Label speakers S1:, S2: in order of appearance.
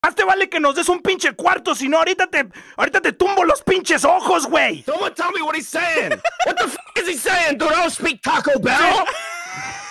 S1: Más te vale que nos des un pinche cuarto, si no ahorita te tumbo los pinches ojos, güey.
S2: Someone tell me what he's saying. What the f is he saying, dude? I don't speak Taco Bell.